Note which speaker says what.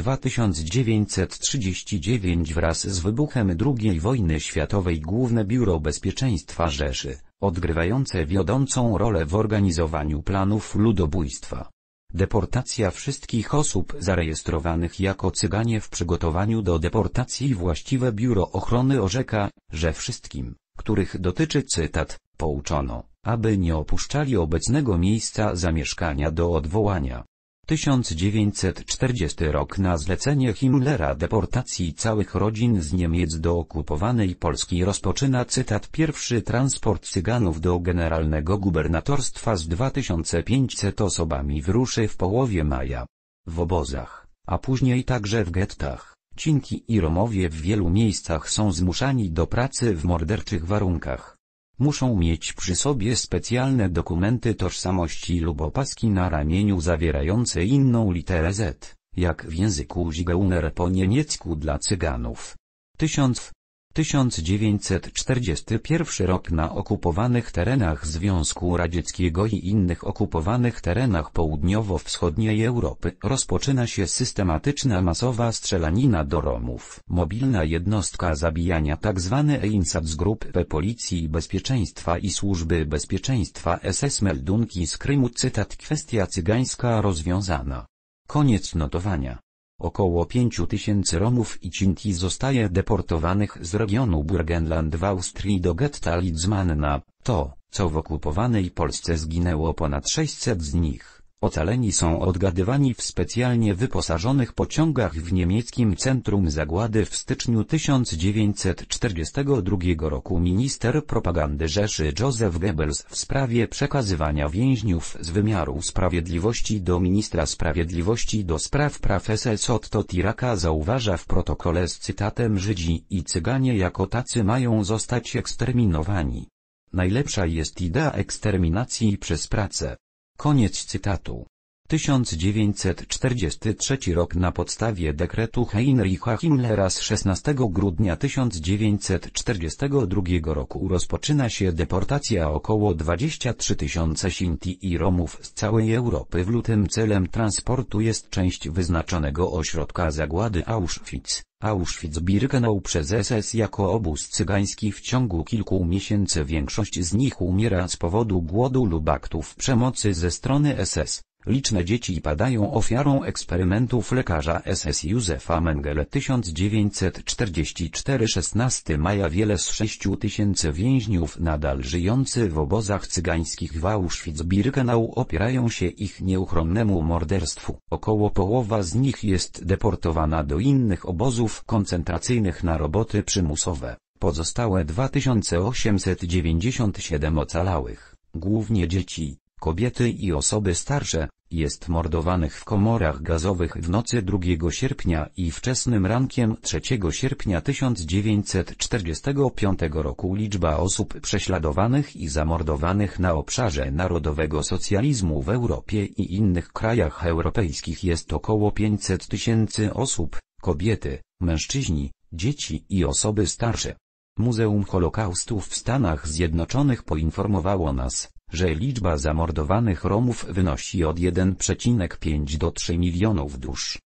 Speaker 1: 22 1939 wraz z wybuchem II wojny światowej Główne Biuro Bezpieczeństwa Rzeszy, odgrywające wiodącą rolę w organizowaniu planów ludobójstwa. Deportacja wszystkich osób zarejestrowanych jako Cyganie w przygotowaniu do deportacji. Właściwe Biuro Ochrony orzeka, że wszystkim, których dotyczy cytat, pouczono, aby nie opuszczali obecnego miejsca zamieszkania do odwołania. 1940 rok. Na zlecenie Himmlera deportacji całych rodzin z Niemiec do okupowanej Polski rozpoczyna cytat pierwszy transport Cyganów do generalnego gubernatorstwa z 2500 osobami wyruszy w połowie maja. W obozach, a później także w gettach, Cinki i Romowie w wielu miejscach są zmuszani do pracy w morderczych warunkach. Muszą mieć przy sobie specjalne dokumenty tożsamości lub opaski na ramieniu zawierające inną literę Z, jak w języku Zigeuner po niemiecku dla Cyganów. 1941 rok. Na okupowanych terenach Związku Radzieckiego i innych okupowanych terenach południowo-wschodniej Europy rozpoczyna się systematyczna masowa strzelanina do Romów. Mobilna jednostka zabijania tzw. Einsatzgruppe Policji Bezpieczeństwa i Służby Bezpieczeństwa SS. Meldunki z Krymu. Cytat kwestia cygańska rozwiązana. Koniec notowania. Około 5000 Romów i Cinki zostaje deportowanych z regionu Burgenland w Austrii do getta Lidzmanna, to, co w okupowanej Polsce zginęło ponad 600 z nich. Ocaleni są odgadywani w specjalnie wyposażonych pociągach w niemieckim centrum zagłady. W styczniu 1942 roku minister propagandy Rzeszy Joseph Goebbels w sprawie przekazywania więźniów z wymiaru sprawiedliwości do ministra sprawiedliwości do spraw praw SS Otto Tiraka zauważa w protokole z cytatem: Żydzi i Cyganie jako tacy mają zostać eksterminowani. Najlepsza jest idea eksterminacji przez pracę. Koniec cytatu. 1943 rok. Na podstawie dekretu Heinricha Himmlera z 16 grudnia 1942 roku rozpoczyna się deportacja około 23 000 Sinti i Romów z całej Europy. W lutym celem transportu jest część wyznaczonego ośrodka zagłady Auschwitz. Auschwitz-Birkenau przez SS jako obóz cygański. W ciągu kilku miesięcy większość z nich umiera z powodu głodu lub aktów przemocy ze strony SS. Liczne dzieci padają ofiarą eksperymentów lekarza SS Józefa Mengele. 1944 16 maja. Wiele z 6000 więźniów nadal żyjących w obozach cygańskich w Auschwitz-Birkenau opierają się ich nieuchronnemu morderstwu. Około połowa z nich jest deportowana do innych obozów koncentracyjnych na roboty przymusowe. Pozostałe 2897 ocalałych, głównie dzieci, kobiety i osoby starsze, jest mordowanych w komorach gazowych w nocy 2 sierpnia i wczesnym rankiem 3 sierpnia 1945 roku. Liczba osób prześladowanych i zamordowanych na obszarze narodowego socjalizmu w Europie i innych krajach europejskich jest około 500 000 osób, kobiety, mężczyźni, dzieci i osoby starsze. Muzeum Holokaustu w Stanach Zjednoczonych poinformowało nas, że liczba zamordowanych Romów wynosi od 1,5 do 3 milionów dusz.